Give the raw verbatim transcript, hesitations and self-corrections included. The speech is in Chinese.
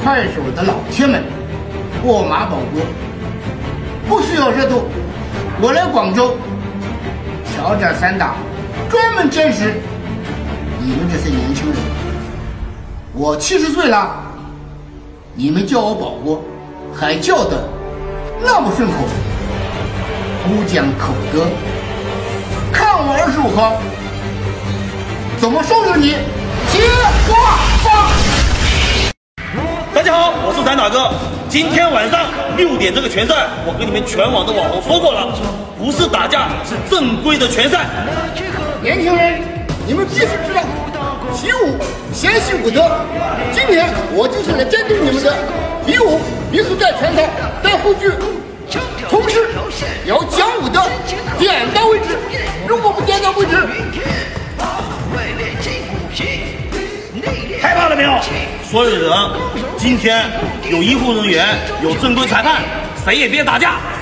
快手的老铁们，我马保国不需要热度，我来广州挑战散打，专门坚持你们这些年轻人。我七十岁了，你们叫我保国，还叫的那么顺口，不讲口德。看我二十五号怎么收拾你！接话放。 大家好，我是散打哥。今天晚上六点这个拳赛，我跟你们全网的网红说过了，不是打架，是正规的拳赛。 年轻人，你们必须知道，习武先习武德。今天我就是来监督你们的比武，必须带拳套、带护具，同时要讲武德，点到为止。如果不点到为止， 害怕了没有？所有的人，今天有医护人员，有正规裁判，谁也别打架。